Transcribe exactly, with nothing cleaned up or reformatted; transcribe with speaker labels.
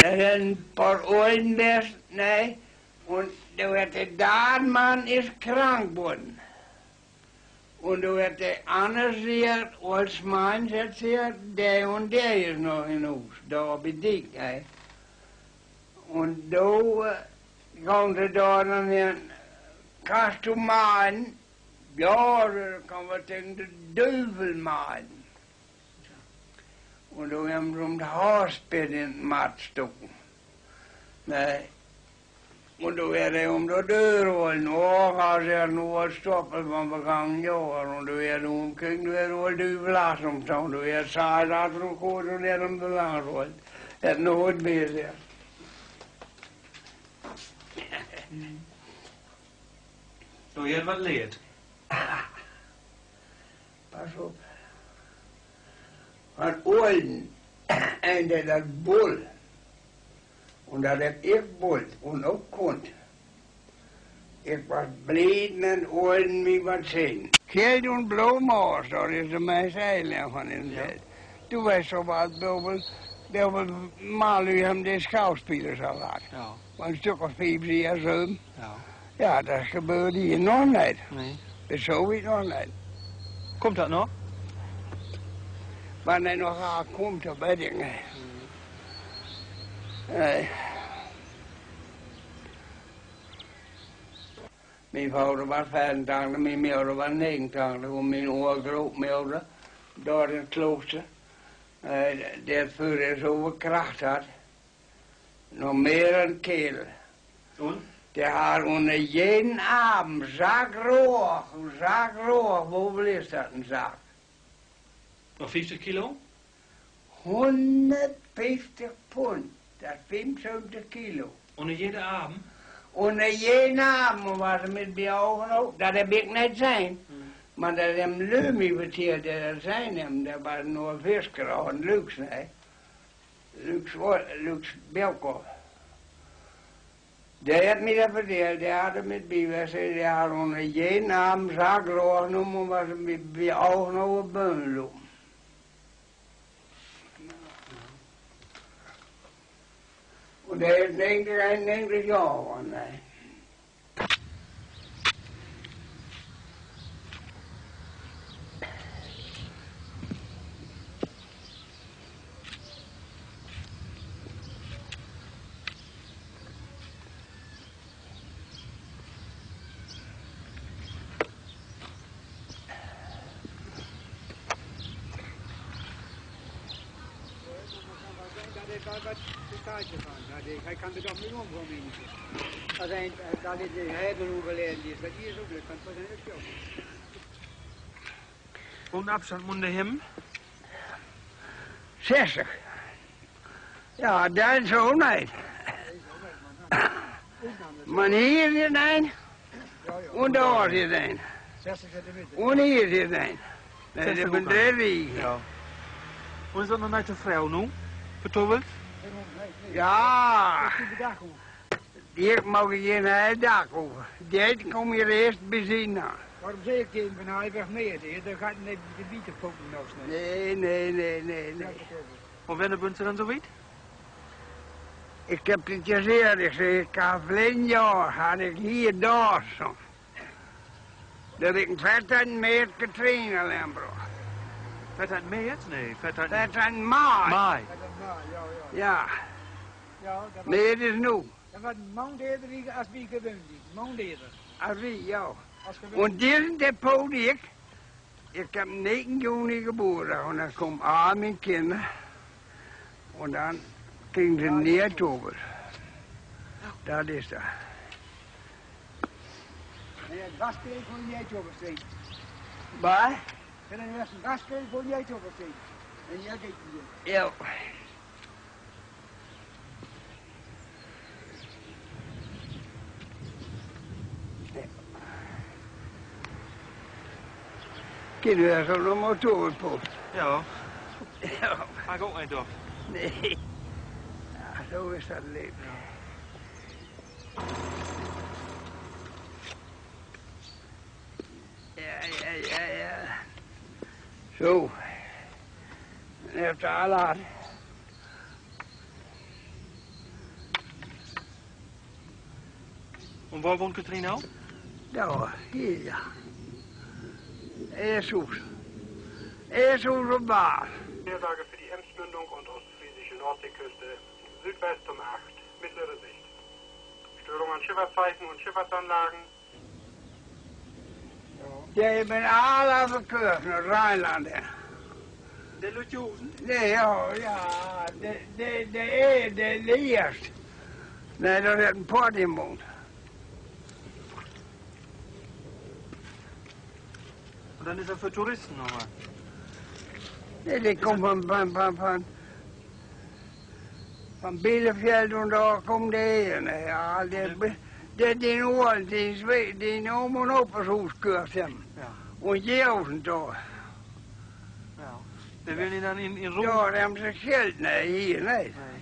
Speaker 1: een paar oren best, nee. En toen werd de daadman is krank geworden. En toen werd de ander zeer, als man zegt zeer, die en die is nog in huis, daar bij dik, hè. En toen uh, gaan ze daar dan in, kast u man, ja, dan kan we tegen de duivel man. En toen hebben ze om de haaspit in het mat stoken. Nee. En toen werd hij om de deur rollen. Oh, ga ze er nog wat stoppen van begangen jaren. En toen werd hij omkring, toen werd hij wel duivelaars om zo. Toen werd hij dat er ook goed en werd hem de lang rollen. Het nooit meer zegt.
Speaker 2: Toen je het wat leert.
Speaker 1: Pas op. Van Olen en dat dat bol. En dat heb ik bol en ook kon. Ik was blij en Olen mij wat zien. Kijk doen blauwmaas, daar is de meeste eiland van in bed. Ja. Toen was zo wat dubbel, dubbel malu hem de schouwspelers al laat. Ja. Maar een stuk of vijf jaar zo. Ja. Ja, dat gebeurde hier nog niet. Nee. Dat is zoiets nog niet.
Speaker 2: Komt dat nog?
Speaker 1: Wanneer hij nog aan komt, dat weet ik niet. Nee. Mijn vader was vijfentachtig, mijn moeder was negenentachtig. En mijn oorgrootmoeder, daar in het klooster, uh, die voor zoveel kracht had. Nog meer een kerel.
Speaker 2: En?
Speaker 1: Die had onder jeden avond zak roog, zak roog, hoeveel is dat een zak?
Speaker 2: Nog vijftig kilo?
Speaker 1: honderdvijftig pond, dat is vijfenzeventig kilo.
Speaker 2: Onder jede avond?
Speaker 1: Onder jeden avond was het met bij ogen ook, dat heb ik niet zijn. Hmm. Maar dat hem Leumie verteld, dat zijn hem, dat was nog een viskraal, een Lux, nee. Lux, Lux Belko. Die had me dat verteld, die had het met bij, die had onder jeden avond zakroog noemen, was het met bij ogen over beun lopen. En dat is negentig, negentig jaar van mij.
Speaker 3: Hij kan er toch niet om van mij. Als hij dat is de hebben overleden is, dat hier is ook leuk, want dat is ook zo.
Speaker 2: Hoe afstand moet de hem?
Speaker 1: zestig. Ja, dat is zo niet. Maar hier zit een. En daar zit een.
Speaker 3: zestig centimeter.
Speaker 1: En hier zit een. Nee, dat ben drie.
Speaker 2: Ja. Hoe is dat nog uit de vrouw nu? Bijvoorbeeld?
Speaker 1: Ja. Hier mag je geen hele dag over. Dit kom je eerst bezien.
Speaker 3: Waarom zeg ik tegen van hij weg meer? Dan gaat niet de bieten poken nog snel.
Speaker 1: Nee, nee, nee, nee, nee.
Speaker 2: Maar wanneer bent u dan zo wit?
Speaker 1: Ik heb het gezegd, ik zeg, ik had verleden jaar, had ik hier daar zo. Dat ik een vet aan meer Katrina Lembroek.
Speaker 2: Vet aan meert? Nee, vet aan...
Speaker 1: Vet aan maai.
Speaker 2: Maai.
Speaker 1: Ja.
Speaker 3: Ja, dat
Speaker 1: was... Nee, het is nu.
Speaker 3: Dat was een maand eerder als wie gewend is. Een maand eerder.
Speaker 1: Als wie, ja. En deze depot die ik, ik heb negen juni geboren. En dan komt aan mijn kinderen. En dan ging ze niet over. Dat is dat.
Speaker 3: Nee, het gaspeel voor je niet oversteken.
Speaker 1: Waar?
Speaker 3: En dan was een gaspeel voor je niet oversteken. En jij deed het.
Speaker 1: Ja. Kinderen hebben zo'n motorpop.
Speaker 2: Ja.
Speaker 1: Ja.
Speaker 2: Ga ik ook niet door.
Speaker 1: Nee. Ja, zo is dat leven. Ja, ja, ja, ja. Zo. Dan heb je al aan.
Speaker 2: En waar woont Katrien nou?
Speaker 1: Daar, hier ja. Eershoes. Eershoes op Baar.
Speaker 4: Vorhersage für die Emsmündung und ostfriesische Nordseeküste. Südwest um acht. Mittlere Sicht. Störung an Schifffahrtszeichen und Schifffahrtsanlagen.
Speaker 1: Ja, ik ben alle verkeerd naar Rijnland.
Speaker 2: De Lutjoven?
Speaker 1: Nee, ja, ja, de, de, de, de, de, de eerste. Nee, dat is een poort in woont.
Speaker 2: Dan is dat voor toeristen nog maar.
Speaker 1: Nee, die komt van, van, van, van, van Bielefeld en daar komt de heen. Ja, die, die, die Noorden, die, die, die noemen op als huiskeurt hem.
Speaker 2: Ja.
Speaker 1: En Jeuzen daar.
Speaker 2: Ja. Dan wil je dan in, in Rome?
Speaker 1: Daar hebben ze geld, nee, hier, nee.
Speaker 2: Nee.